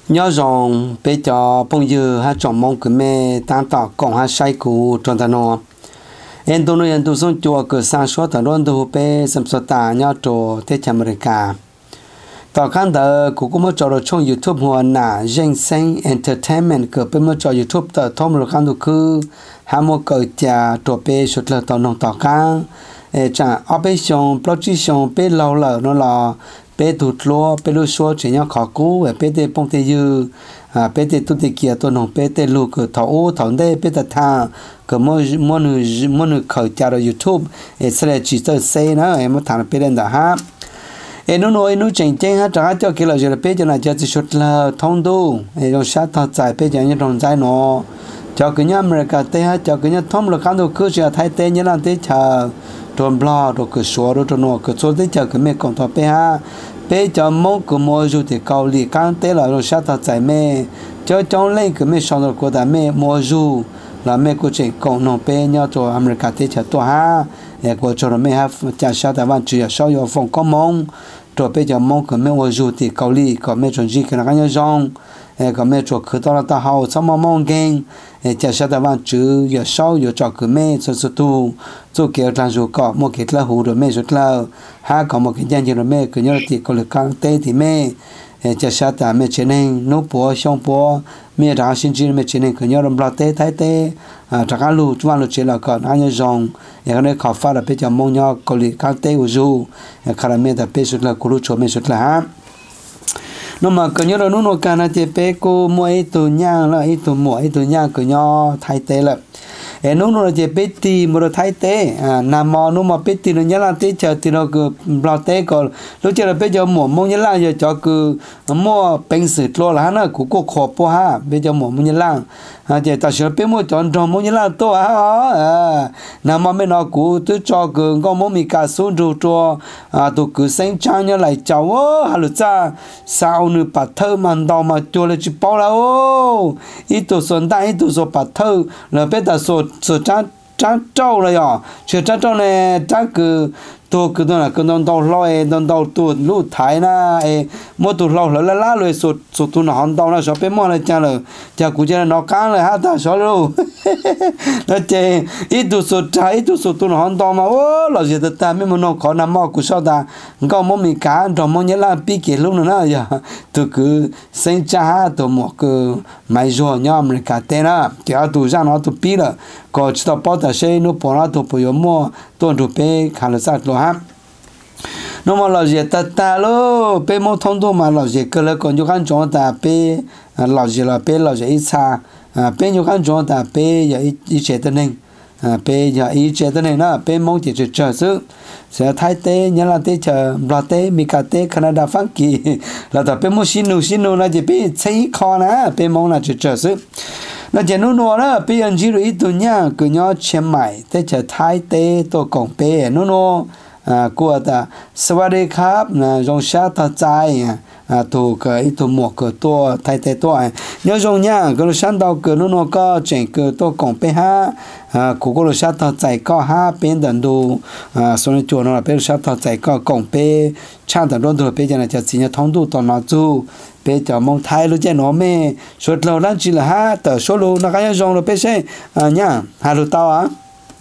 nhớ rằng bây giờ bây giờ ha chọn mong cái mẹ tan tỏ còn ha sai cũ trong thằng nó em tôi nói em tôi sống chùa cửa sang số thằng đó tôi bé xem số ta nhớ chỗ thế chăm America tỏ khán thờ cũng mới cho được trong YouTube hoa nà Ginseng Entertainment cửa bên mới cho YouTube tờ thông rồi khán được cứ ham mua cờ trà chỗ bé số là tàu nông tỏ khán chả operation production bé lâu lờ nó là bé tụt lúa bé lúa số chỉ nhau khó cú bé tê bông tê dư bé tê tụt tê kia tôi nông bé tê lúa cửa thấu thấu đây bé tê tha cửa mua nửa khởi trả được YouTube sẽ là chỉ tờ xây nữa em mới thằng bé lên đó ha nó nói nó chỉnh chỉnh ha trả cho kia là giờ bé cho là cho chỉ xuất là thông đủ rồi sát thật giải bé cho những đồng giải nó cho cái nhà America tê ha cho cái nhà thông là khán đồ cứ sẽ thay tê như là tê chờ tròn blo rồi cứ số rồi tròn nó cứ số tê chờ cái mẹ còn thọ bé ha bé cho mốt cứ mua dù thì cầu lì căng tê là rồi sát thật giải mẹ cho trong lên cái mẹ xong rồi cô đã mẹ mua dù là mẹ cô chỉ còn nó bé nhau cho America tê chờ to ha cô cho nó mẹ ha trả sát tại văn chỉ sau giờ phòng có mong rồi bây giờ mong cái mẹ mua dù thì cầu lì có mẹ chọn gì cái nào cái rong cái mẹ cho khử to là ta hậu xong mà mong ghen trả sát tại văn chữ giờ sau giờ cho cái mẹ cho tu cho kiểu trang dù có một cái là hủ rồi mẹ rất là ha có một cái danh gì rồi mẹ cứ nhớ thì có lực căng tê thì mẹ trả sát tại mẹ trên nên nấu bò xong bò mẹ đã xin chỉ mẹ trên nên cứ nhớ làm bát tê thái tê chắc ăn lù chúng ăn lù chỉ là còn ăn như rong cái này khó phát là bây giờ mong nhau có lực căng tê của du khả năng mẹ đã bây giờ là cô lù cho mẹ rất là ha nó mà cứ nhớ là nó cái này thì bé cô mua ít đồ nhang là ít đồ mua ít đồ nhang cứ nhớ thay tê là nó chỉ bé tì mà nó thay tê nằm mò nó mà bé tì nó nhớ là tê chờ thì nó cứ bao tê còn lúc trước là bây giờ mua mong nhớ là giờ cho cứ mua bánh sữa lo là nó cũng có khó po ha bây giờ mua mong nhớ là chỉ ta sửa bé mua chọn trong mong nhớ là to ha nằm mò bên nó cũng tôi cho cứ có mong mình cả số đồ cho tôi cứ sinh trang nhớ lại cháu hà lụt ra sao nữa bà thơ mà đào mà cho là chỉ bao là ô ít tổ xuân ta ít tổ số bà thơ là bây giờ số trang trâu rồi à chưa trang trâu này trang cứ tôi cứ nói là cứ đòn đào lôi đòn đào tuột lút thái na mua tuột lào là lá rồi số tuột nó hòn đào là số bé mua là chả là chả cũng chả là nó cán là hát ta số luôn nó chè ít tuột số trái ít tuột số tuột nó hòn đào mà ô là gì ta mới muốn nó khó nằm mà cũng sao ta có món mì cá rồi món nhớ là bị kia luôn nữa giờ tôi cứ sinh cha tôi mua cứ mai rồi nhau mình cả tên á chỉ tôi ra nó tôi bị rồi có chỉ tao bảo ta sẽ nó bỏ nó tôi bây giờ mua tôi được bé khá là sát rồi ha nó mà là gì ta lo bé mua thông đồ mà là gì cái là còn nhiều khán chọn ta bé là gì là gì ít xa bé nhiều khán chọn ta bé giờ ít chế tên này bé giờ ít chế tên này nó bé mong chỉ chờ sức sẽ thay tê nhớ là tê chờ là tê mi cả tê Canada phát kỳ là ta bé mua xin nô là chỉ bé xây kho nè bé mong là chỉ chờ sức nó chỉ nó đó bây giờ chỉ rồi tụi nhá cứ nhớ xem mày thế chờ thái tê tôi còn bé nó của ta sawari khắp là dòng sát ta trái tụ cái tụ một cái to thái tê to nhớ dòng nhá cái sáng đầu cái nó có chuyện cái tôi còn bé ha của cái sát ta trái có ha bên đằng đồ sau này chuột nó là bên sát ta trái có còn bé chăn đằng đó bây giờ là chỉ nhớ thông đủ toàn nó chú bây giờ mong thay luôn chứ nó mẹ số lâu lắm chỉ là ha tờ số lâu nó cái dòng rồi bây giờ nhá hai lô tao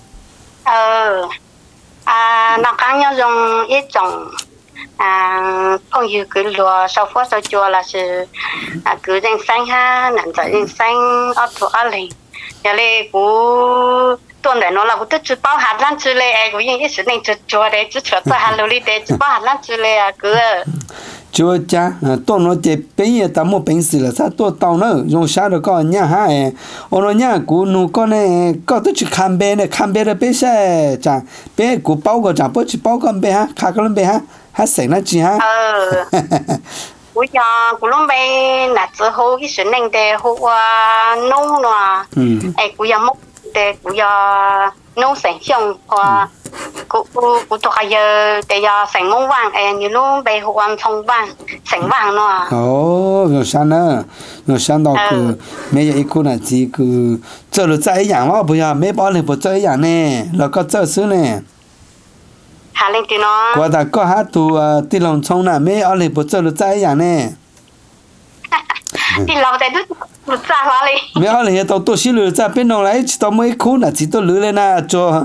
nó cái nhau dùng ít trồng công việc cứ lúa sau phút sau chua là sự cứ danh xanh ha nặng tại danh xanh ở thuộc ở liền giờ này cú tuần này nó là cú tức chỉ bao hạt lan chỉ lệ cú những cái sự này chua đấy chỉ chua tôi hạt lúa đi đấy chỉ bao hạt lan chỉ lệ cứ chúa cha tôi nói chỉ bây giờ ta mua bánh xì là sao tôi tao nữa dùng sao được có nhá ha ông nói nhá cú nu con này có tôi chỉ khám bé là bé sẽ cha bé cú bao cái cha bao chỉ bao con bé ha khá con bé ha ha sành nó chi ha cú giờ cú lúc bé là chỉ hô cái sự này để hô nấu nọ cú giờ mốc để cú giờ nấu sản xong cô thuộc giờ để giờ sành mông vàng như lúc bé hộp phong vàng sành vàng nữa rồi sao đó cứ mấy cái cô này chỉ cứ chơi được chơi dạng mà bây giờ mấy bao này bây chơi dạng nè là có chơi xứ nè hà lên thì nó qua ta có hát tu ti lòng trong nè mấy ở này bây chơi được chơi dạng nè đi lâu tại lúc ra hoa đi mấy họ là tao tôi xí lừa ra bên nó lại tao mới khốn là chỉ tôi lừa lên à cho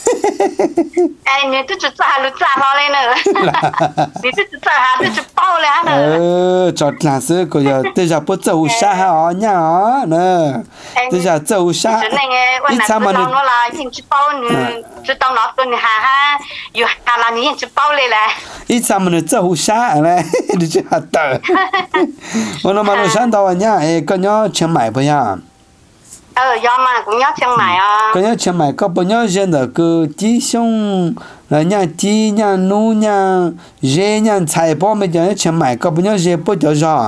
ai nếu tôi ra lúc ra hoa lên nữa nếu tôi ra tôi bao lên nữa cho là sự có giờ tôi giờ bớt dầu sa hả nhá nè tôi giờ dầu sa ít sao mà nó là những chữ bao nữa chữ tao nói tôi hà ha dù hà là những chữ bao lên là ít sao mà nó dầu sa này đi chơi hạt tờ mà nó sáng tao nhá có nhớ Chiang Mai bây giờ do mà cũng nhớ Chiang Mai có nhớ Chiang Mai có bao nhiêu dân là cứ chỉ xong là nhà chỉ nhà nu nhà dễ nhà chạy bao mấy giờ Chiang Mai có bao nhiêu dễ bao giờ rồi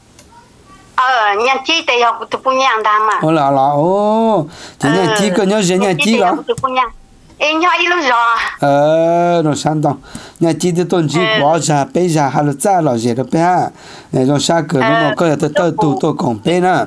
nhà chỉ thì học tụi phụ nhà đam mà là thì nhà chỉ có nhớ dễ nhà chỉ đó em nhớ ít lúc rồi nó sáng tao nhà chỉ thì tuần chỉ bỏ ra bây giờ hay là ra là dễ đó bé rồi sao cứ nó có là tôi tụ còn bé nữa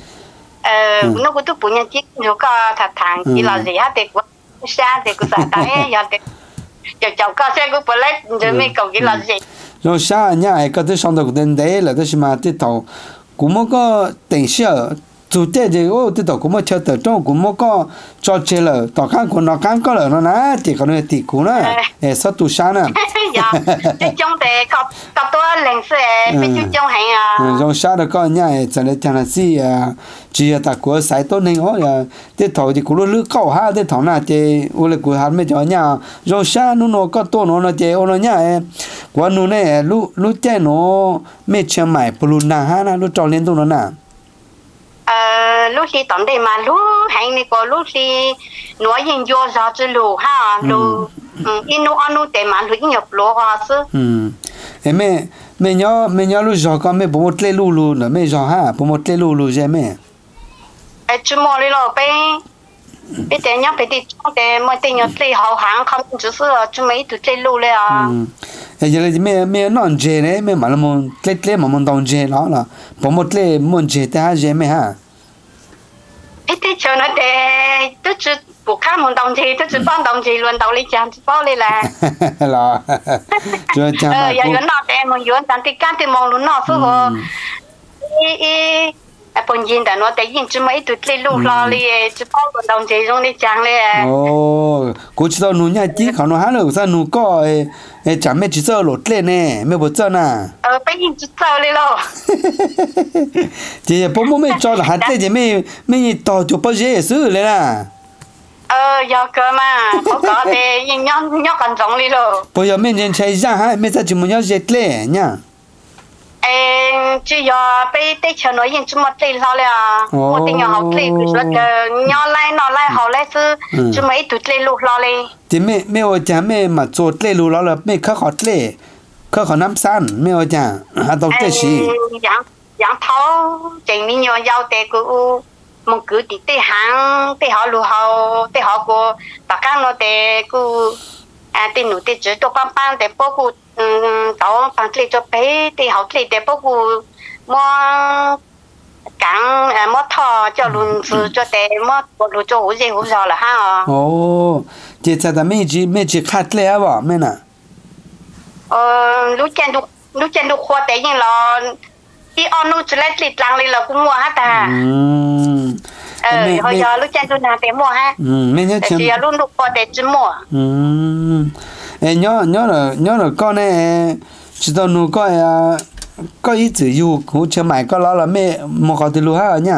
nó cũng tụi phụ nhà chỉ nó có thật thằng chỉ là gì hết thì cũng xa thì cũng phải tại giờ thì cháu có xe cũng phải lấy rồi mấy cậu cái là gì rồi sao nhà cái tôi xong được đến đấy là tôi mà tiếp tục cũng mới có tỉnh sợ chủ tế thì tiếp tục cũng mới chơi từ trong cũng mới có cho chơi là tao khăn của nó khăn có là nó nè thì còn thì cũng nữa sao tu sáng nè cái trong thì có tôi lên xe cái trong hay rồi sao được con nhà cho nên chẳng là gì chỉ là ta của sai tốt nên họ tiếp tục thì cũng lướt câu ha tiếp tục là thì ô là của hắn mới cho nhà rồi sao nó có tốt nó thì ô nó nhà của nó này lúc chơi nó mấy chuyện mày bù na ha nó cho lên tôi nó nè lúc thì tận đây mà lúc hay này có lúc thì nói chuyện vô giờ chứ lù ha lù inu anu để mà lúc nhập lù ha chứ em mẹ nhớ lúc giờ con mẹ bố một lê lù nữa mẹ giờ ha bố một lê lù gì mẹ chú mua đi rồi bây giờ nhớ bây giờ để mọi tiền nhớ lê hậu hàng không chỉ là chú mấy tụi lê lùเลย giờ là mẹ non dễ đấy mẹ mà là một lê mà một đồng dễ đó là bố một lê một dễ ta dễ mẹ ha ít thế cho nó để tôi chỉ buộc khám một đồng gì tôi chỉ bán đồng gì luôn đầu đi chàng chỉ bao lên là rồi chàng mà giờ nó để mình muốn đàn thì cá thì mong luôn nó phù hợp bọn nhìn đã nó để nhìn chứ mấy tụi lấy lúa lo đi chỉ bao luôn đồng gì trong đi chàng lên cô chỉ tao nuôi nhà chỉเขาnó há được sao nuôi có chẳng mấy chỉ tao lột lên nè mấy bữa tao nè bây giờ chỉ tao lên lo chị bố mấy cho là hạt thế mấy tao chụp bao giờ xử lên à giờ cơ mà có thể nhóc còn giống đi rồi bây giờ mấy nhân chạy ra ha mấy ta chỉ muốn nhóc dệt lên nhá chỉ giờ bây tới chờ nói chuyện chúng một tí sao là một tí nhỏ học tí cứ là nhỏ lại nó lại học lại chứ chứ mấy tụi tí lục lo đi thì mấy ở nhà mấy mà做tí lục lo là mấy khắc học tí khắc học năm san mấy ở nhà hạt đầu tí gì dạng tháo chỉ mình nhỏ giàu thì cứ một cứ tí hàng tí họ lục họ tí họ của tất cả nó thì cứ tí nụ tí chỉ cho pan thì bố cứ tao bằng tí cho bé thì học tí để bố cứ mua cắn mua thò cho luôn sự cho để mua luôn cho hữu gì hữu sao là ha chị ta mấy chị khát lẽ bỏ mấy nè lúc trên đục khoa tế nhưng là đi on nu chỉ lấy lít lăng đi là cũng mua hết à hồi giờ lúc trên tôi làm để mua ha mấy nhớ chỉ luôn đục khoa để chỉ mua nhớ là con này chỉ tao nuôi có ý chữ yêu cũng chưa mày có lo là mẹ một cái từ ha nhá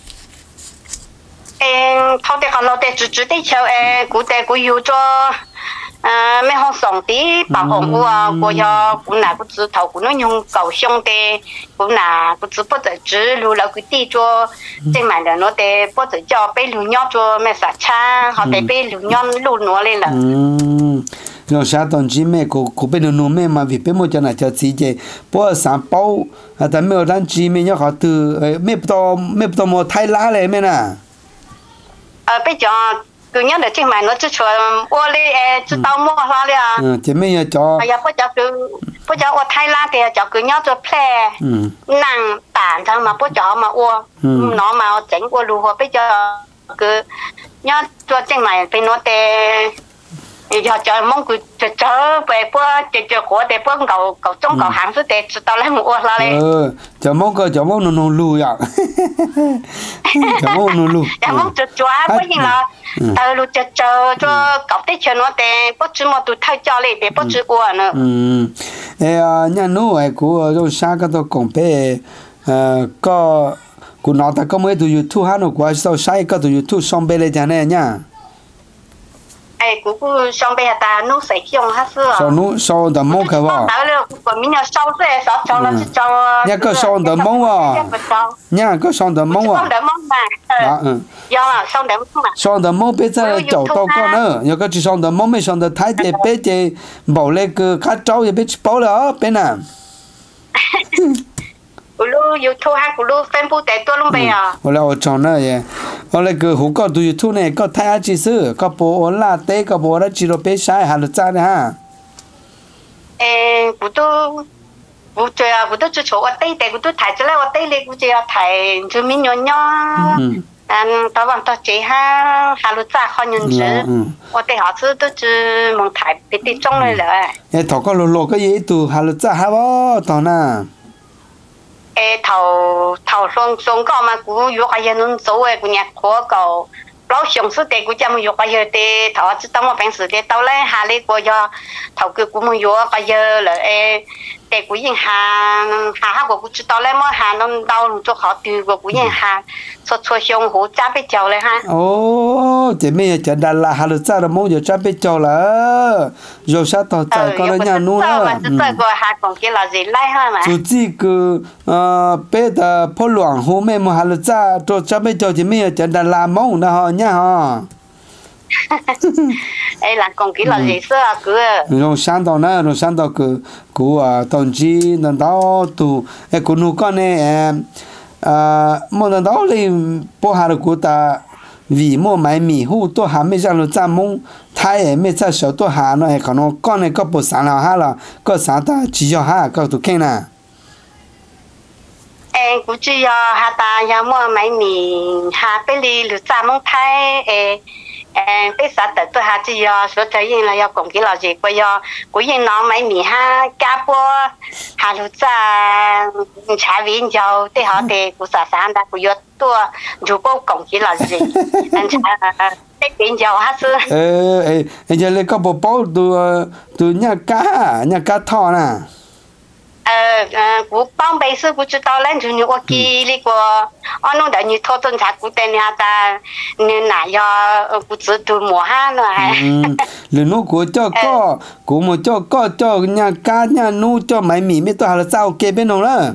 thâu để còn lo để chỉ để chờ cụ để cụ yêu cho mấy họ sống tí bảo hộ của giờ cũng là cũng chỉ thầu cũng nó nhung cầu xong để cũng là cũng chỉ bắt đầu chỉ lưu là cái tí cho trên mạng là nó để bắt đầu cho bé lưu nhau cho mẹ xã cha họ để bé lưu nhau lưu nó lên là rồi sao toàn chỉ mẹ của bên nó mẹ mà vì bên một chỗ này cho chị chị bữa sáng bao tại mẹ ở đang chỉ mẹ nhớ họ từ mẹ to một thay lá này mẹ nè bây giờ cứ nhớ được trên mạng nó chỉ cho ô li chỉ tao mua hoa liền chị mẹ nhớ cho bây giờ ô thay lá thì cho cứ nhớ cho phe nàng tản thằng mà bây giờ mà ô nó mà chỉnh ô lù bây giờ cứ nhớ cho trên mạng bên nó để giờ chờ mong cứ chờ về bữa chờ của để bữa cầu trong cầu hàng số để tao lấy mua là đấy chờ mong nó lùi à chờ mong nó lùi chờ mong chờ có gì là tao lúc chờ cho cậu tới chờ nó để bữa chú mà tụi thay cho lại để bữa chú mua nữa nhà nó ấy của trong xa cái đó còn bé có của nó ta có mấy tụi YouTube hắn nó qua sau sai có tụi YouTube xong bé lên thế này nhá cũng xong bây giờ ta nấu sấy chung hết rồi. Sau đó mông cái vợ. Đó là của mình là sau rồi, sau là cho. Nhà có sau đó mông à? Nhà có sau đó mông à? Sau đó mông mà. Đó. Do sau đó mông mà. Sau đó mông bây giờ chậu tao con nữa. Nhà có chỉ sau đó mông mới sau đó thái để bé để bảo lên cái cá trâu để bé bảo là bên nào. Ulu YouTube hay ulu Facebook để tôi luôn bây giờ. Ula ở trong đó vậy. Ula cái hú có từ YouTube này có thay chỉ sư, có bộ là té có bộ là chỉ lo bé sai hay là cha này ha. Cụ tôi chỉ chỗ ở đây để cụ tôi thay cho lại ở đây lấy cụ chỉ thay cho mình nhỏ nhỏ. Tao bảo tao chỉ ha là cha khó nhận chứ. Ở đây họ chứ tôi chỉ mong thay bị đi trong này rồi. Thọ có lô cái gì tu hay là cha ha bo tao na. thầu xong có mà cũng yok ai nên số ấy cũng nhặt khó cầu lão xong số tiền cũng chăm yok ai để thầu chỉ tao mà bình時嘅到咧下呢個咗頭佢cũng冇yok ai là để cũng yên hà của cũng chỉ tao lên mà hà nó đau cho họ từ của cũng yên hà cho xong hỗ trợ bây giờเลยha chị mấy chị đã là hà được cha là muốn giờ cha bây giờ là rồi sao tao chạy con ở nhà nuôi mà chỉ tới gọi hà còn cái là gì lại ha mà chú chỉ cứ bé đã phô loạn hồ mẹ mà hà được cha cho cha bây giờ chị mấy chị đã làm món nào họ nhá họ ấy là còn cái là gì xưa cứ rồi sáng đó cứ tổng chí lần đó tụ cô nu con này một lần đó thì bố hà được cô ta vì mua máy mì hú tôi hà mấy dạng là mông thái mấy dạng sầu tôi hà nó còn nó con này có bộ sản nào ha là có sản ta chỉ cho ha có tụ khen à cũng chỉ hà ta mua máy mì hà bên đi lựa mông thái bây giờ tôi hà chỉ số thời gian là còn cái là gì bây giờ của yên nó mấy mì ha cá bò hà lúa chả viên dầu để họ để của xã sản đã của yết tua dù có còn cái là gì anh chả để viên dầu ha sư anh giờ lấy cái bộ bao từ nhà cá thọ nè của bao bây giờ của chúng ta lên chủ nhiều cái lý của anh nói như thô tôn trả của tên nhà ta nên là do của chỉ từ mùa ha nữa lần nó của cho có của một cho nhà cá nhà nu cho máy mì mới tôi là sao kê bên nó đó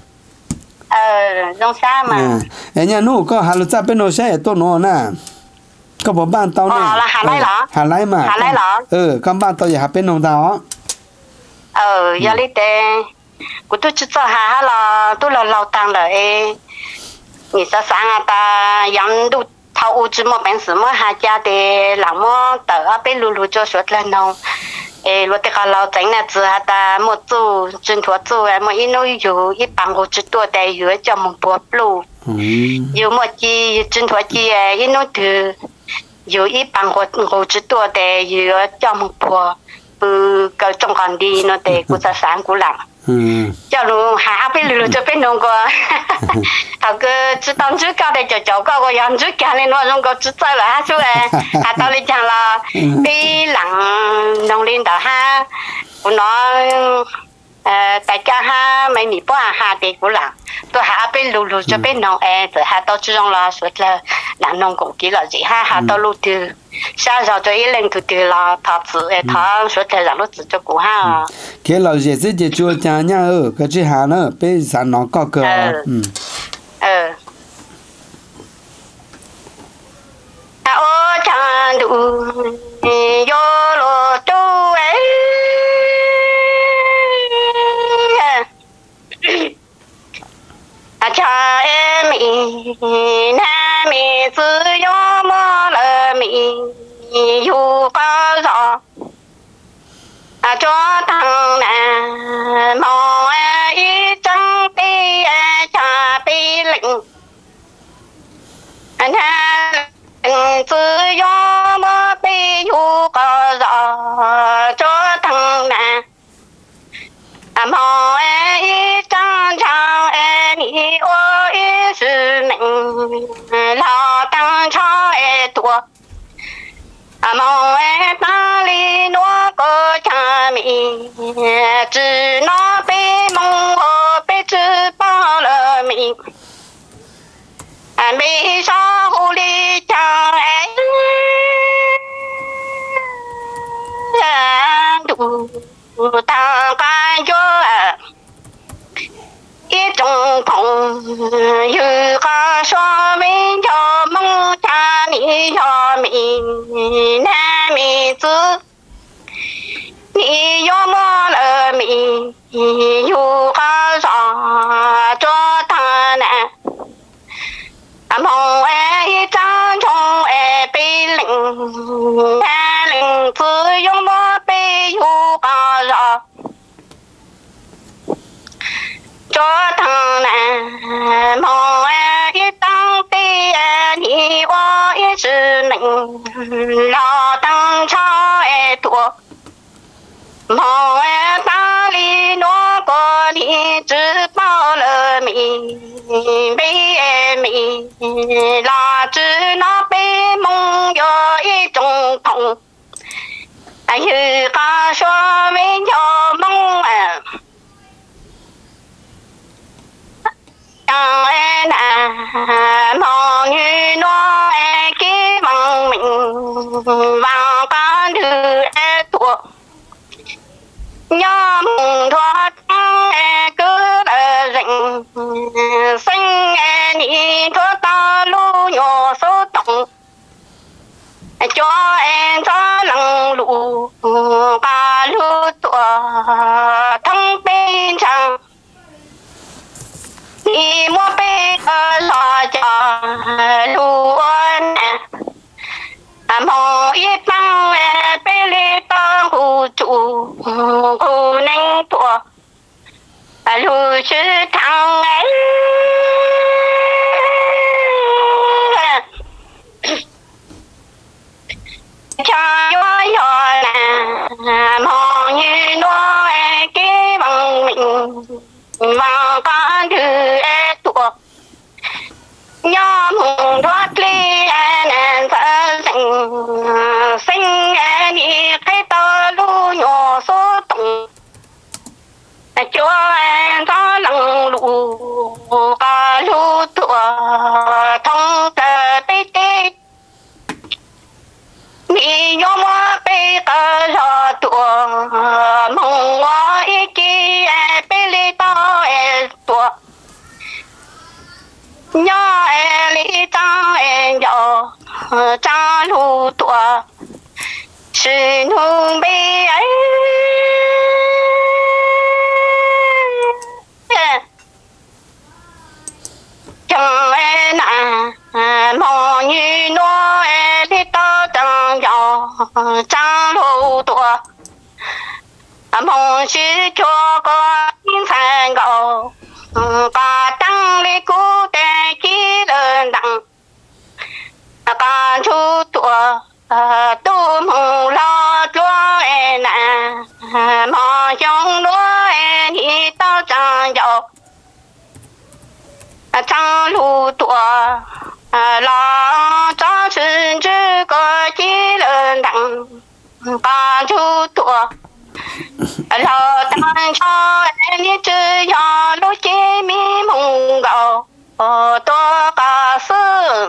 trong xa mà nhà nu có hà là bên nó sẽ tôi nó nè có bộ ban tao nè là hà lái mà con ban tao giờ bên nó đó giờ lý tê của tôi chỉ cho hà là tôi là lâu tăng rồi người ta sáng ta养đủ thâu u chỉ một bản sự mà hà gia để làm mà tờ ở bên lulu cho suốt lên đâu lúc đấy cả lâu tránh là chỉ ta một chú chuyên thuộc chú mà ít nóiอยู่ít bằng của chỉตัวแต่อยู่cho một bộ blueอยู่một chi chuyên thuộc chi ít nói từอยู่ít bằng của chỉตัวแต่อยู่cho một bộ cái trong còn đi nó để của ta sáng của làng cho nó hạ bên lulu cho bên nông có thằng cứ chỉ tao chỉ cao để cho cao cái样chỉ cao lên nó nông có chỉ tới là ha chú à tao lên chẳng là đi làng nông lên đó ha của nó tại cha ha mấy mì bò ha để của làng tôi hạ bên lulu cho bên nông rồi hạ tao chỉ trong là suốt là làng nông cũng chỉ là gì ha hạ tao lulu từ sao giờ cho ý lên từ là thọ sự thọ suốt thời gian lúc cho cụ ha cái là gì sẽ chua cha nha cái chỉ hà nữa bây giờ nó có cơ ô chẳng đủ yo lo tu ấy cha em na mi tự do mà là mi yêu bao giờ cho thằng nè mò ý trắng đi cha đi lệnh na tự do mà bị yêu bao giờ mong em ta li nó có cha mi chỉ nó bị mong hồ bị chỉ bao lỡ mi bị sao hồ li cha em đủ ta cái cho一种朋友他说明叫梦家你要明难名字你要么了名有个啥做他呢梦哎一张从哎被领哎领子有么被有个啥做当然，梦哎一当地哎，你我也是能老当朝哎多，梦哎大里诺过你只报了名，被哎名，哪知那被梦有一种痛，哎有个说明有梦哎。em là mong như nó cái bằng mình vào con đường tuổi nhớ mùng thoát cứ rình xanh đi thoát ta lu nhỏ số tổng cho em cho lòng lụ ba lu tuổi thông bên chẳng đi mua bê lo cho luôn mong ít năng bê lê tăng hù chủ hù nâng tuổi lù chữ thằng ấy cho yo yo là mong như nó cái bằng mình vào con đường tuổi nhớ mùng thoát ly nên phải sinh đi cái tơ lu nhỏ số tổng cho em có lòng lụ cả lu tuổi thông tờ tê tê mi nhớ mua bê cờ gió tuổi mong ngó ý chí bê lê to tuổi nhớ lê ta gió cha lu tuổi sự hùng bê ấy chẳng nà mong như nó lê ta chẳng gió cha lu tuổi mong sư cho con thành cầu bà tăng lê cú tê ký đơn đặng bà chú tuổi tu mù lo chúa nà mò trong núa đi tao chẳng dầu chẳng lù tuổi lo cho sự chứ có ký đơn đặng bà chú tuổi lo tăng cho em đi chơi cho lúc chế mi mùng gạo to cả sư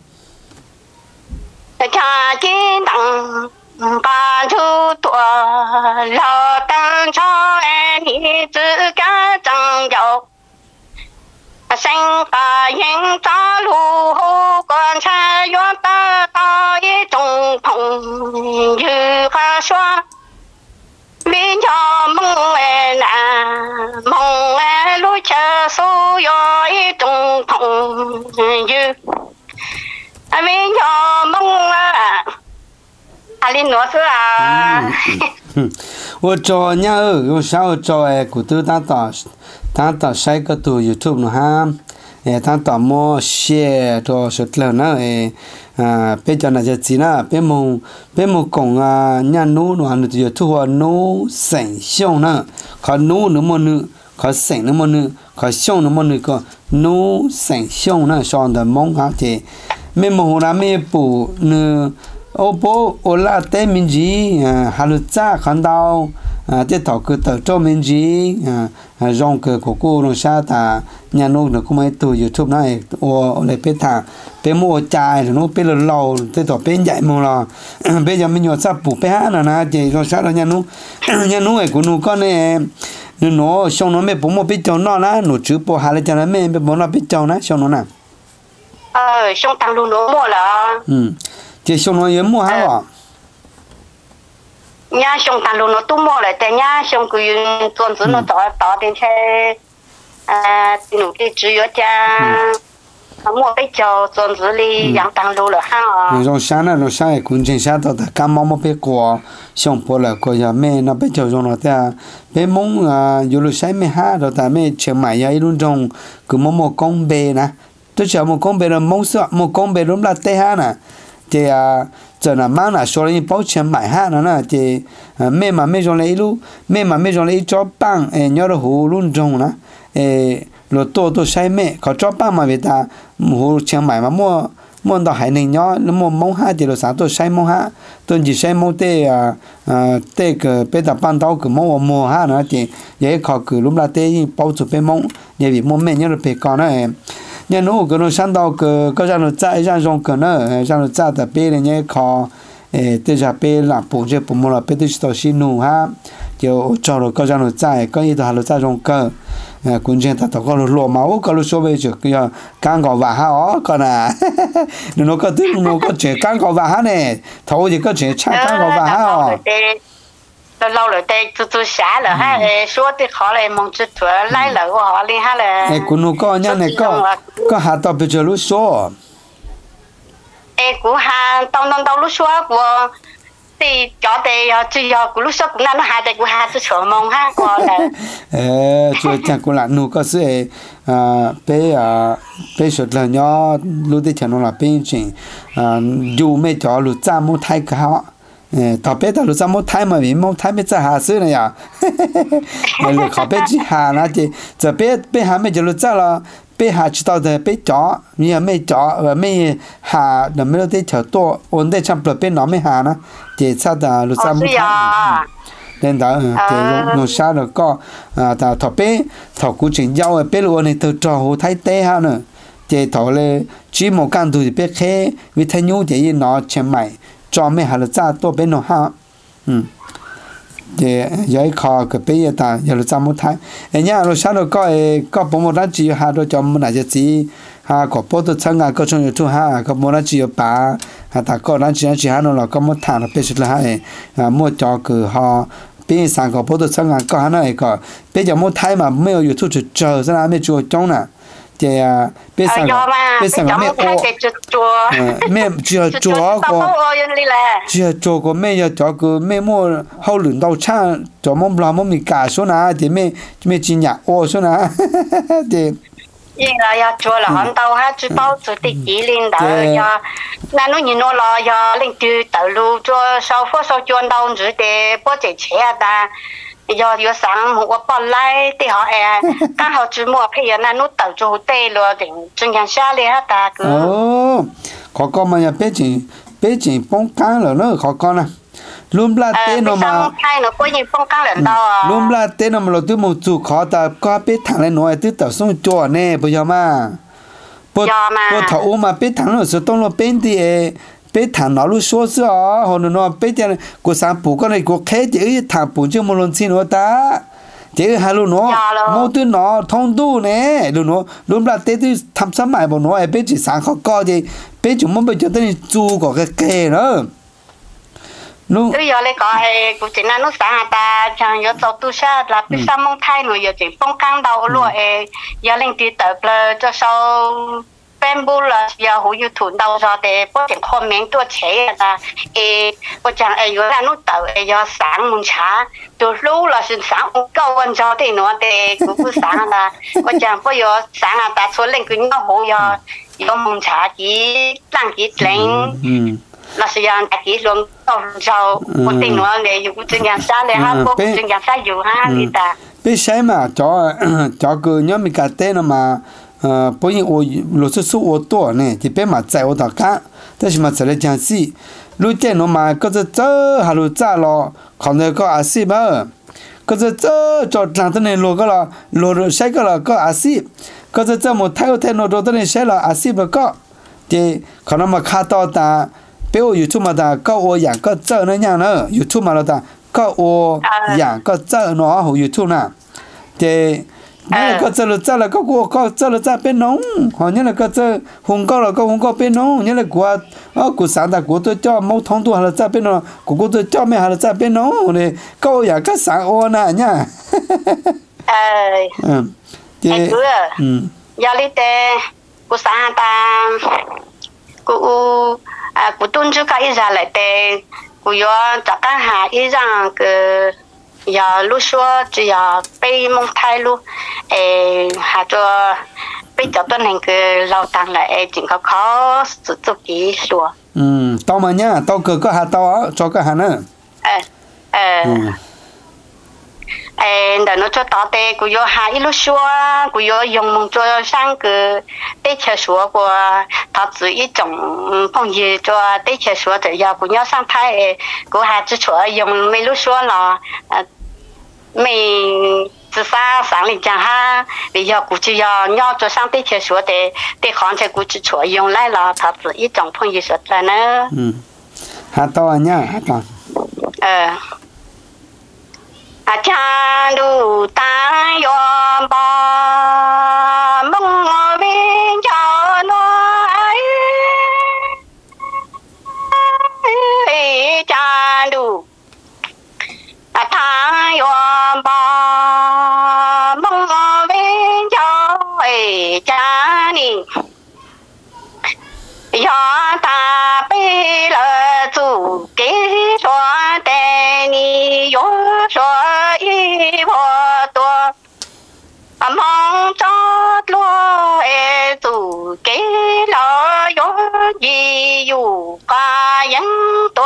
cha chi đặng bà chú tuổi lo tăng cho em đi chơi cả chẳng dầu sinh cả những cha lù hô con cha yo ta ta y trong phòng như ca xoa bên cho mong là mong lối chờ số yo y trong phòng như bên cho mong linh nói xưa à 我做伢儿，我小做古都打晒个图 YouTube 呢哈，打么写做出来呢bây giờ là gì na bây mù cổng nhà nô nó ăn được thua nô sành xong na có nô nữa mà nữa có sành nữa mà nữa có xong nữa mà nữa có nô sành xong na xong đó mong hả thì mấy mù là mấy bù nữa ô bố ô là tên mình gì hà lụt cha khăn đau thế thọ cứ tự cho mình gì rong cứ của cô nó sao ta nhà nô nó cũng mấy từ YouTube này ô lại biết thà biết mua chai rồi nó biết là lâu thế thọ biết dạy mua là bây giờ mình nhớ sắp bù bé hát là na thì nó sao là nhà nô ấy của nó con này nó xong nó mới bố mua biết cho nó na nó chữ bố hà lại cho nó mới bố nó biết cho nó xong nó nè xong tăng luôn nó mua là chị xong nó yếm mua hả vợ nhà xong tăng luôn nó tu mua lạiแต่nhà xong cứ tuần thứ nó tỏ đến xe nụ đi chỉ ở cha mua cái cho tuần thứ đi yang tăng luôn là ha rồi sáng nó sáng cũng chính xác đó cam mắm biết qua xong bỏ lại coi giờ mẹ nó biết cho nó ta bé mong dù lúc sáng mẹ ha rồi ta mẹ chờ mãi vậy luôn trong cứ mong một con bê nè tôi chờ một con bê là mong sợ một con bê đúng là tê ha nè thì giờ là mang là số này bao tiền mãi ha nè thì mẹ mà mẹ trong lấy luôn mẹ mà mẹ trong lấy cho bằng nhớ là hồ luôn trong nè rồi tôi sai mẹ có cho bằng mà người ta hồ tiền mãi mà mua đó hay nên nhớ nó mua mong ha thì rồi sáng tôi sai mong ha tôi chỉ sai mong tê cái bây giờ ban đầu cứ mong mua ha nữa thì vậy khó cứ lúc là tê bao chục bên mong vậy vì mua mẹ nhớ là phải còn này nhà nó cái nó sang đầu cái ra nó chạy ra trong cái nó ra nó chạy tập bên này nhớ khó tê ra bên là bổ chế bổ mua là bên tôi sẽ xin nụ ha kiểu cho rồi cái ra nó chạy cái gì đó nó chạy trong cái cũng trên ta có lúa máu có lúa số bây giờ cái cán cỏ vả ha ó còn nó có thứ nó có chuyện cán cỏ vả ha này thầu thì có chuyện chắc cán cỏ vả ha lâu rồi đây tôi xả rồi ha số thì khó lại mong chút tuổi lấy lại của họ đi ha là cũng nó có nha này có hạt tao bây giờ lúa số của ha tao lúa số của thì cho thì chỉ của lúc sau cũng là nó hai tay của hai tôi sợ mong ha còn là chưa chẳng cũng là nụ có sự bé sốt là nhỏ lúc đấy chẳng nó là bên chuyện dù mấy chỗ lúc cha mua thay cả họ tao bé tao lúc cha mua thay mà vì mua thay mấy cha hà xứ này à lúc họ bé chỉ hà nó chỉ giờ bé hà mấy chỗ lúc cha là bé hà chỉ tao giờ bé chó như mấy chó và mấy hà là mấy cái chó to ổn định trong bờ bên nó mấy hà nó chỉ sao là lúc sao mới nên đó thì nó sao được có ta thọ bé thọ cú chuyện giao bé luôn này từ trò hồ thái tê ha nữa thì thọ lên chỉ một căn thì bé khé vì thay nhú thì nó chém mày cho mấy hà là ra to bé nó ha thì vậy khó cái bây giờ ta giờ là sao muốn thay anh nhá rồi sao được có bộ một chỉ hà rồi cho một này chỉ hà có bộ tôi sang ngày có trong YouTube ha có một chỉ bà hà ta có chỉ hà nó là có một thằng là bây giờ là ha mua cho cứ họ bây giờ có bộ tôi sang ngày có hà này có bây giờ muốn thay mà mấy YouTube chờ ra mấy chỗ trong nè thì bây giờ mẹ chưa chúa có mẹ giờ cho cứ mẹ mua hậu lửa đầu cha cho mong làm mong mình cả số nào thì mẹ chỉ nhặt ô số nào thì nhưng là chúa là hắn đầu ha chú bao chú tịch chỉ lên đó giờ là nó nhìn nó là giờ lên từ từ lu cho sau phố sau chuồn đầu rồi để bố trẻ trẻ ta giờ sáng một bao lại thì họ các họ chỉ mua phải là nó tự chủ tê rồi thì chúng ta xa liền hết ta cứ khó con mà nhà bé chỉ bông cá rồi nó khó con à luôn là tên nó mà luôn là tên nó mà tôi một chủ khó ta có bé thằng này nói tôi tập xong cho nè bây giờ mà bố thầu mà bé thằng nó sẽ tông nó bên thì bé thằng nó lúc số xưa họ nó bé cho của sáng bố con này của khé chỉ thằng bố chưa một lần xin nó ta chỉ hai lúc nó mua tôi nó thông tu nè lúc là tết tôi thăm sắm mãi bọn nó bé chỉ sáng khó coi thì bé chúng muốn bây giờ tôi chu có cái kề nữa bây giờ lại có cũng chỉ là nó sáng ta chẳng nhớ cho tôi sao là biết sao mong thay nữa giờ chỉ phong căng đầu luôn giờ lên đi tập là cho sau bamboo là giờ hữu YouTube đầu rồi để bố chẳng comment tôi chế là bố chẳng giờ là nó tập giờ sáng mùng chả từ lúc là sáng câu vấn cho thì nó để cũng sáng là bố chẳng bây giờ sáng ta số lên cứ nhau hữu giờ mùng chả chỉ đăng ký lên là sự kiện đặc biệt luôn sau một tình nữa để dùng chương trình sao để ha cô chương trình sao dùng ha người ta biết sai mà cho cứ nhớ mình cả tên mà bây giờ ô lô số ô tô này thì bé mà chạy ô tô cá thế mà chạy lên chẳng gì lúc trên nó mà có cái chớ hà lúc cha lo còn này có acid mà có cái chớ cho làm thế này lo cái là lo sai cái là có acid có cái chớ một thay nó đồ thế này sai là acid mà có thì còn nó mà khá to ta bây giờ YouTube mà ta có ô dạng có chớ nữa nha nữa YouTube mà là ta có ô dạng có chớ nó ở YouTube nè thì nhớ là có chớ là có chớ là bên nông họ nhớ là có chớ hùng có là có hùng có bên nông nhớ là của sáng ta của tôi cho mâu thông tu hay là chớ bên nông của tôi cho mẹ hay là chớ bên nông này có dạng có sáng ô nè nha thì giờ đi tới của sáng ta của tuân chú cái ra lại tới của yo chắc cả hai ý rằng cái giờ lúc xưa chỉ giờ bây mong thay luôn hà cho bây giờ tuần hành cái lâu tăng lại chỉ có khó sử dụng kỹ rồi tao mà nhá tao có hà tao cho cái hà nữa để nó cho tao để của yo hai lúc xưa của yo dùng mong cho sang cái để chơi số của tao chỉ一种phong gì cho để chơi số thì giờ của nhau sang thay của hai chỉ số dùng mấy lúc xưa là mình只发上里讲哈，你要估计要做上对切说的，对行情估计错用来了，它是一种朋友说的呢。 哈到啊呀，哈到。 家路大远吧，梦边叫暖，家路大远吧，梦边叫家里，要大背了祖给说的你有说一波多，梦着落祖给了有一有个人多。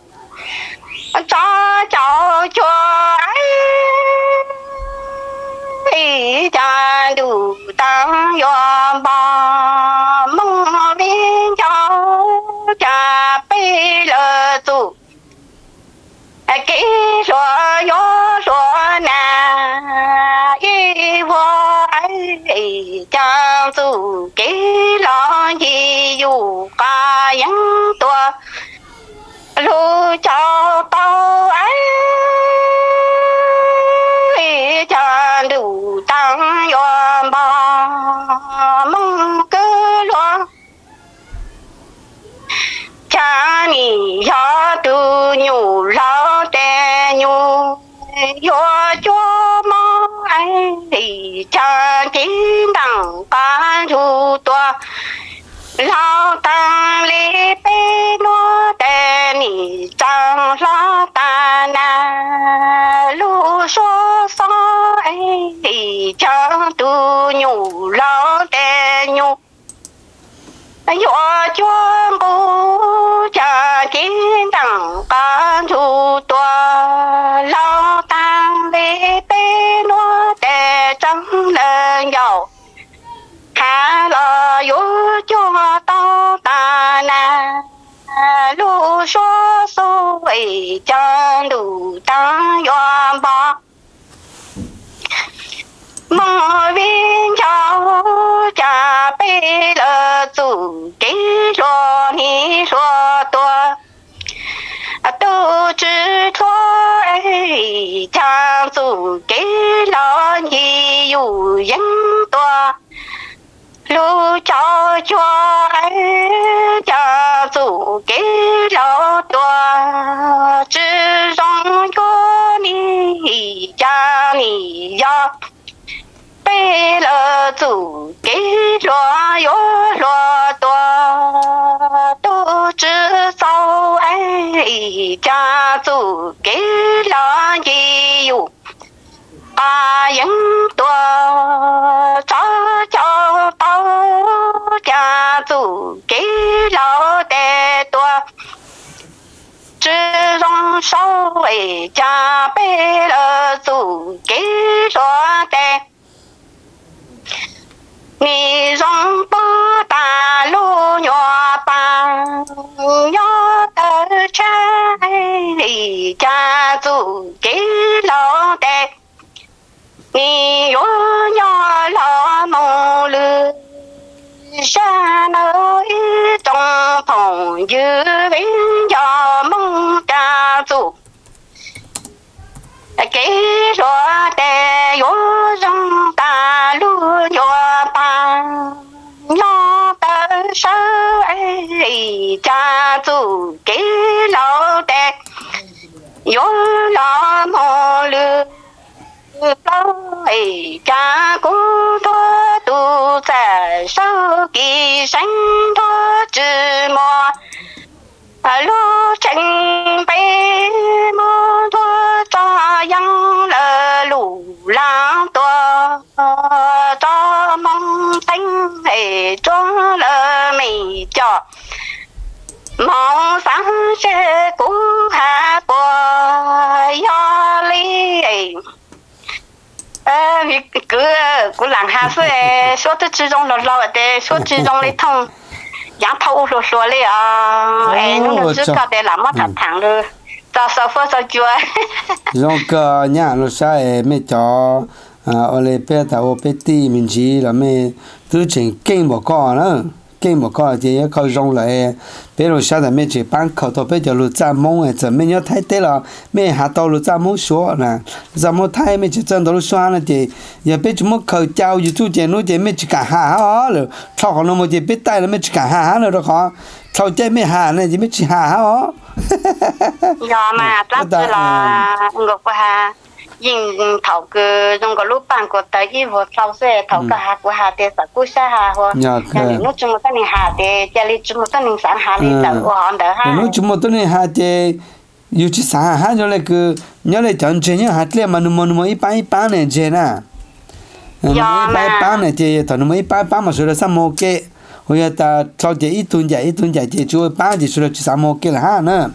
扎脚脚家路当远吧，梦边叫家背了祖，给说有说难，一我家祖给了一有个人多。路找到家路当远吧，梦个罗家里要都牛老的牛，要做梦家叮当干出多。老当里被落的你长老大难路说说长都牛老的牛我全部家庭当干出多老当里被落的长人要看了又就到大南路说所谓江路当远吧梦边叫家背了祖给说你说多都知错家祖给了你有人多路找脚家族给了多，只让个你家里要背了祖给了有了多，都知道家族给了也有人多，找找到家族给了的多，只让稍微加倍了祖给了的，你让不大路远吧，要的 cha chủ kế lo tệ ni yo nhỏ lo mong lư xa nơi trong phòng dư vĩnh cho mong cha chủ kế lo tệ yo trong ta lu yo pa nhỏ ta sa ấy cha chủ kế lo tệ yo lo mò lư ấy cha cũng thua tu在手机上多寂寞路程被摩托抓养了路浪多抓梦醒诶装了美脚梦想是顾下过压力cứ làm ha phơi số thứ chỉ trong lò để số chỉ trong lấy thông giang thâu lò lấy nó chỉ có để làm mất thằng rồi cho sao phơi sao chưa rồi cái nhà nó sai mấy cho ở đây bé tao bé tí mình chỉ là mấy thứ chuyện kinh một con nữa kinh một con thì có rong lại bé rồi sao là mấy chỉ bán khẩu thôi bé giờ lụt ra mông ấy giờ mấy nhớ thấy thế là mấy hạt tàu lụt ra mông số nè ra mông thấy mấy chỉ chân tàu lụt xoa là thì giờ bé chúng nó khẩu trao YouTube channel nó chỉ mấy chỉ cả hà rồi thọ còn nó một chỉ bé tay là mấy chỉ cả hà nữa đó khó thọ chơi mấy hà này chỉ mấy chỉ hà đó giờ mà lát là ngược qua nhìn thầu cái trong cái lúc bạn có tới cái vụ sau sẽ thầu cái hạt của hạt để sản xuất hạt hoa nhưng nó chúng ta nên hạt để gia đình chúng ta nên sản hạt để sản xuất được ha nó chúng ta nên hạt để yêu chỉ sản hạt rồi lại cứ nhớ lại chọn chơi nhớ hạt liền mà nó ít bán này chơi nè ít bán này chơi thằng nó ít bán mà số là sao mua cái hồi giờ ta sau chơi ít tuần chạy chơi chú bán chỉ số là sao mua cái là ha nữa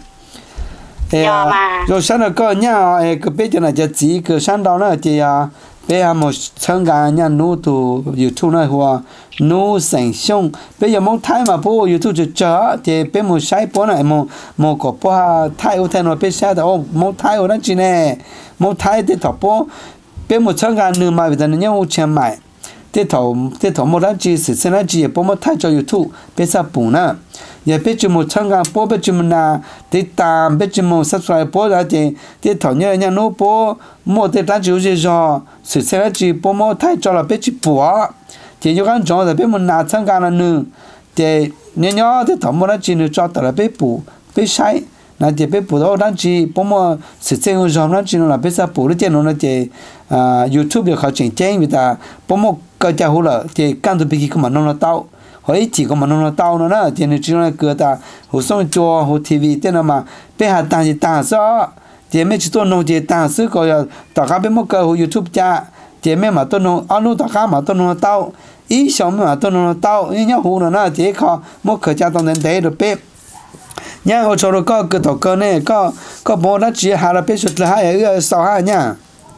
rồi sáng nay có nhà cái bây giờ là chỉ cái sáng đó là chỉ bây giờ một chương trình nhà nô tu YouTube này hoa nô sản xuất bây giờ muốn thay mà bộ YouTube cho chợ thì bây một sai bộ này một có bộ thay ở thay nó bây giờ đó muốn thay ở đó chỉ nè muốn thay thì thọ bộ bây một chương trình nữa mà bây giờ nó nhau tiền买thì thọ một đó chỉ sử dụng đó chỉ bộ một thay cho YouTube bây giờ bộ nữa giờ bây giờ một chương trình bộ bây giờ mình là thì tạm bây giờ một subscribe bộ đó thì thọ nhớ nhà nô bộ một thì ta chịu gì rồi sử dụng đó chỉ bộ một thay cho là bây giờ bộ thì như cái chỗ là bây giờ mình là chương trình là nữa thì nhớ thì thọ một đó chỉ nữa cho ta là bây bộ bây sai là thì bây bộ đó đang chỉ bộ một sử dụng rồi nó chỉ là bây giờ bộ đó chỉ nó thì YouTube được họ chỉnh chỉnh vì ta bộ một cái cha hồ là thì căn cứ bị cái mà nó tao hỏi chỉ có mà nó tao nó đó thì nó chỉ là cửa ta hồ song cho hồ TV thế nào mà bây hạt tăng thì tăng sao thì mấy chỉ tôi nông thì tăng sức coi tất cả bên một cái hồ YouTube cha thì mấy mà tôi nông anh tất cả mà tôi nông tao ý xong mà tôi nông tao ý nhau hồ nó thì có một cái cha tao nên để được bé nhá hồ cho nó có cái tổ cơ này có bộ nó chỉ hà là bé xuất là hai ở sau hai nhá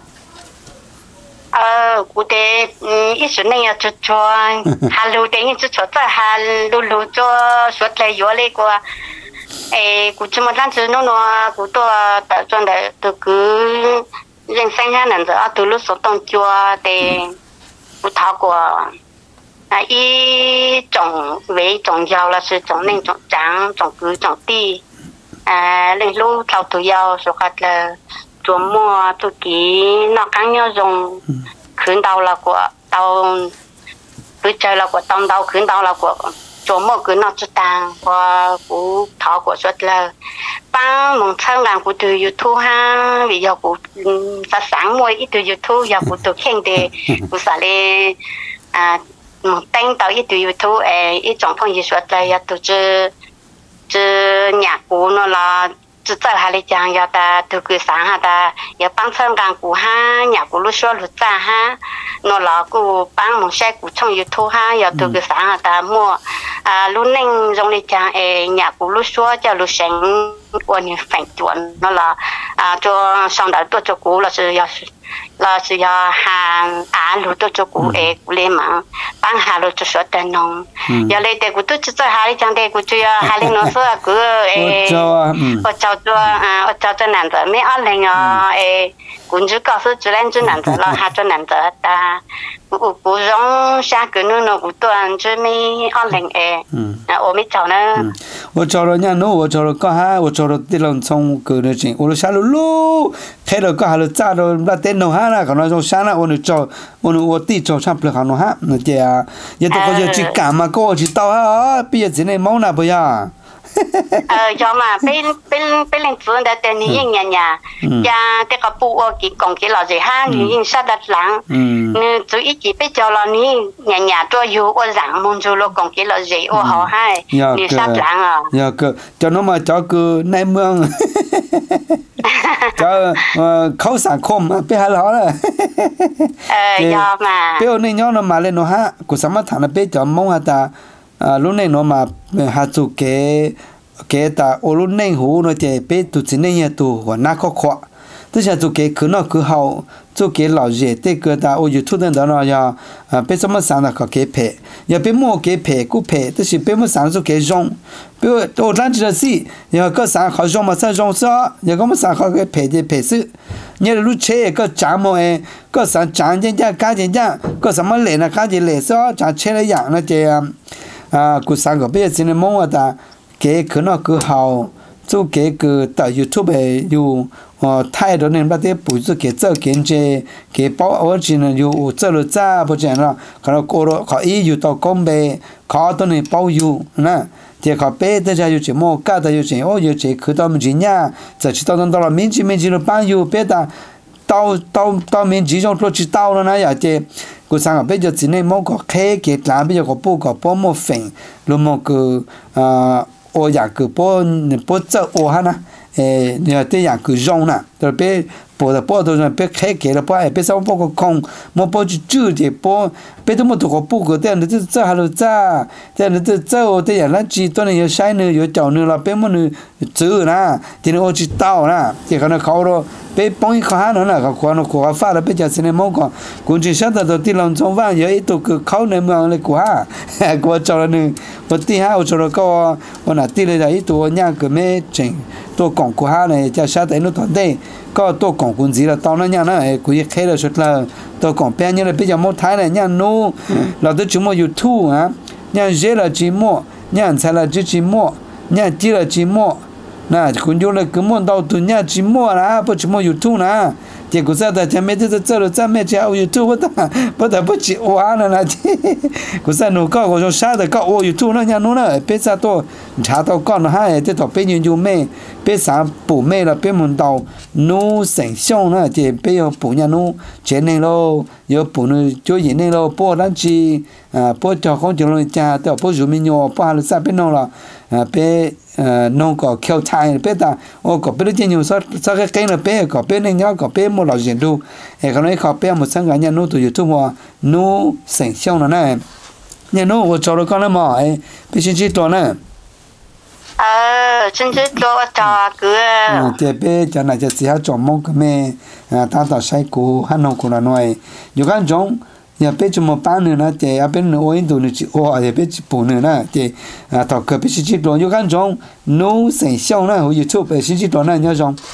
cụ thể ít số này cho hà lô đấy như cho hà lô cho xuất lại vô lại qua cụ chỉ một lần chứ nó cụ tôi tại trong đấy từ cứ人生下能者từ lúc số đông cho để cụ thảo của一种为重要了是种那种长种cứ种地lên lúc thảo tự do số khác là做么做几那刚要用ขึ้น到了过到不在了过到ขึ้น到了过做么个那只当我不逃过说了帮蒙称干不对 YouTube 哈为要不发sáng mỗi ít từ YouTube要不都看的不啥嘞登到一对 YouTube 一种朋友说了要都这nhà cũ nó là只在哈里讲要的都给上哈的要帮衬干古哈nhà cũ lúc xưa lúc ra ha nó là cô帮một xe cũ trong YouTube ha要都给上哈的mua lúc nên trong里讲nhà cũ lúc xưa cho lúc sáng qua những phản chuẩn nó là cho xong đó tôi cho cũ là sự là sự hà lụt cho cụ ấy cụ lên mà bán hà lụt cho số tiền nông giờ lấy tiền cụ tôi cho hà đi chẳng tiền cụ cho hà lên nó số cụ ở cho nạn rồi mấy anh lên cũng chỉ có số chuyện cho nạn rồi là hà cho nạn rồi ta cụ giống sáng cứ nó cụ tuần cho mấy anh lên ở mấy cháu nữa 我找了人弄，我找了干哈？我找了地方从个那钱，我了下路路，开了干哈了炸了，那电弄哈了，可能从山了，我地找上不了行弄哈，那这啊，也都好像去干嘛，搞去到哈，毕业之内忙那不呀？ do mà bên lên phương đã tên những nhà nhà nhà cái cái bộ cái công cái là gì ha những sát đặt lắng nên chú ý chỉ biết cho là những nhà nhà cho yêu ở dạng mong cho lo công cái là gì ở họ hay những sát lắng à dạ cơ cho nó mà cho cứ nay mương cho khâu sản khom biết hay là do mà biết nên nhớ nó mà lên nó ha của sao mà thằng nó biết cho mong ta lúc này nó mà hạt chủ cái ta ô lúc này hú nó chỉ biết tụi chính này tụi và nát khó khó tức là tụi cái cứ nó cứ hậu tụi cái lão dễ thế cái ta ô YouTube đó nó ya biết sao mà sáng là có cái phe ya biết mua cái phe cú phe tức là biết mua sáng tụi cái rong biết ô đang chỉ là gì ya có sáng họ rong mà sao rong sao ya có mà sáng họ cái phe thì phe sự như là lúc chơi có chạm mà có sáng chạm trên da cá trên da có sao mà lệ là cá trên lệ sao chạm chơi là dạng nó chỉ cụ sáng có biết xin mong ta cái cứ nó cứ hậu chú cái cứ tại YouTubeอยู่thay đó nên bắt đầu bù chú cái giờ kiến chế cái bảo ở trên làอยู่giờ rồi ra bây giờ làเขาโกรธเขาอีอยู่ต่อก้มเบเขาตัวนี้bảoอยู่นะที่เขาเป้แต่จะอยู่ที่โมก้าแต่อยู่ที่โอ้อยู่ที่คือตอนมันจีน่าจะที่ตอนเรา民จีเราบ้านอยู่เป้แต่到民จี中都知道了นะอย่างที่กูสั่งกับเป้จะจีน่โมก็แค่เกิดหลานเป้จะก็ปูก็ปูโมฟิงรู้โมคือโออยากคือปูเจ้าโอฮะนะเนี่ยที่อยากคือจงนะแต่เป้ปูแต่ปูตัวนั้นเป้แค่เกิดแล้วปูเป้สาวปูก็คงโมปูจะจืดเดี๋ยวปูเป้ต้องมาตัวก็ปูก็แต่เนี่ยจะเจ้าฮัลโหลจ้าแต่เนี่ยจะเจ้าแต่อย่างนั้นจีตัวนี้อยู่ใช้เนื้ออยู่เจ้าเนื้อเราเป้มันเนื้อจืดนะที่นี่โอจีเต้านะที่เขาเนี่ยเขาเราเป้ป้องเขาหาเนี่ยนะเขาควรเขาฟ้าแล้วเป้จะเสนอมองก่อนคุณจะชัดแต่ตัวที่เราจงว่าอย่างไอ้ตัวคือเขาในเมืองเลยกว่ากูเจ้าหนึ่งวันที่ห้าเจ้าเราก็วันนั้นที่เลยไอ้ตัวเนี่ยก็ไม่จริงตัวกองกูหาเนี่ยจะชัดแต่นู่นตอนเด็กก็ตัวกองกุญจีละตอนนั้นเนี่ยนะกูยังแค่เราชุดละตัวกองแป้งเนี่ยเราไปจะมดท้ายเลยเนี่ยนู้เราต้องจุ่มอยู่ทู่ฮะเนี่ยเจละจีโมเนี่ยใช้ละจีโมเนี่ยจีละจีโมนะคุณอยู่เลยคือมัน到ตัวเนี่ยจีโมนะ不จุ่มอยู่ทู่นะ结果在在前面就是做了在面前我有做不得不起哇了那กู在นูก็我说啥的ก็我有做那样弄了别啥多查到讲了哈这头别人就没别啥不没了别门到นู省相了这别有不人นู前年咯有不呢就一年咯不然去不叫空就弄家到不入民哟不还是啥别弄了别nông có khéo thay biết ta ô có biết trên nhiều sao cái cây là bé có bé nên nhớ có bé một loại diện đủ thì cái này có bé một sáng cái nhà nô tụi YouTube mà nô sản xuất nó này nhà nô我找了个那么必须去做呢甚至做做个这边就那就只要做梦个咩他到晒谷还弄过来弄有看中nhà bé chúng một bán nữa nè, thì bên nữa ôi đồ nữa chỉ ô, thì bên chỉ bún nữa nè, thì thọ cơ bên chỉ đồ, nhiều cái giống nấu sản xuất nè, YouTube bên chỉ đồ nè nhớ không?